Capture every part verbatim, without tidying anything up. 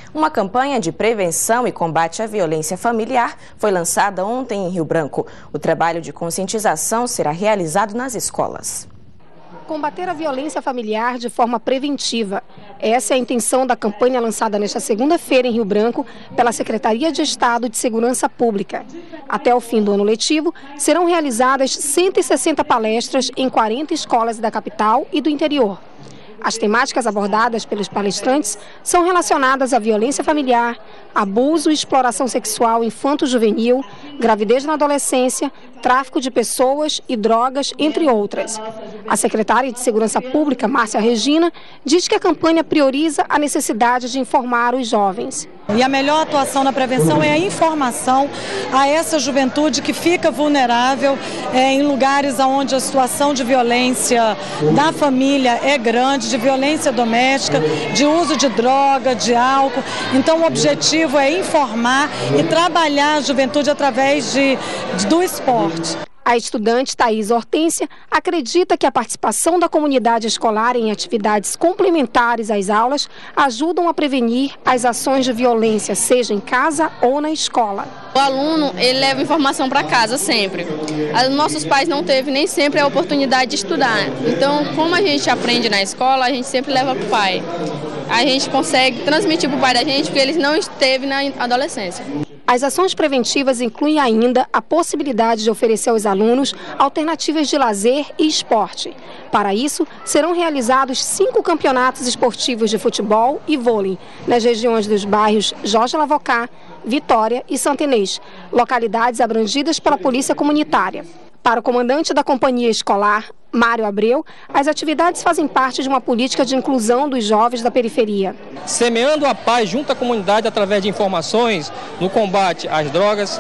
Uma campanha de prevenção e combate à violência familiar foi lançada ontem em Rio Branco. O trabalho de conscientização será realizado nas escolas. Combater a violência familiar de forma preventiva. Essa é a intenção da campanha lançada nesta segunda-feira em Rio Branco pela Secretaria de Estado de Segurança Pública. Até o fim do ano letivo, serão realizadas cento e sessenta palestras em quarenta escolas da capital e do interior. As temáticas abordadas pelos palestrantes são relacionadas à violência familiar, abuso e exploração sexual infanto-juvenil, gravidez na adolescência, tráfico de pessoas e drogas, entre outras. A secretária de Segurança Pública, Márcia Regina, diz que a campanha prioriza a necessidade de informar os jovens. E a melhor atuação na prevenção é a informação a essa juventude que fica vulnerável é, em lugares onde a situação de violência da família é grande, de violência doméstica, de uso de droga, de álcool. Então o objetivo é informar e trabalhar a juventude através de, de, do esporte. A estudante Thaís Hortência acredita que a participação da comunidade escolar em atividades complementares às aulas ajudam a prevenir as ações de violência, seja em casa ou na escola. O aluno, ele leva informação para casa sempre. Os nossos pais não teve nem sempre a oportunidade de estudar. Então, como a gente aprende na escola, a gente sempre leva para o pai. A gente consegue transmitir para o pai da gente porque eles não esteve na adolescência. As ações preventivas incluem ainda a possibilidade de oferecer aos alunos alternativas de lazer e esporte. Para isso, serão realizados cinco campeonatos esportivos de futebol e vôlei nas regiões dos bairros Jorge Lavocá, Vitória e Santa Inês, localidades abrangidas pela Polícia Comunitária. Para o comandante da companhia escolar, Mário Abreu, as atividades fazem parte de uma política de inclusão dos jovens da periferia. Semeando a paz junto à comunidade através de informações no combate às drogas,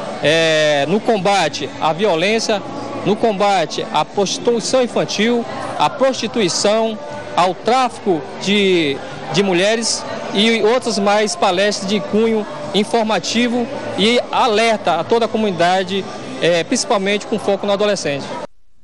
é, no combate à violência, no combate à prostituição infantil, à prostituição, ao tráfico de, de mulheres e outras mais palestras de cunho informativo e alerta a toda a comunidade, é, principalmente com foco no adolescente.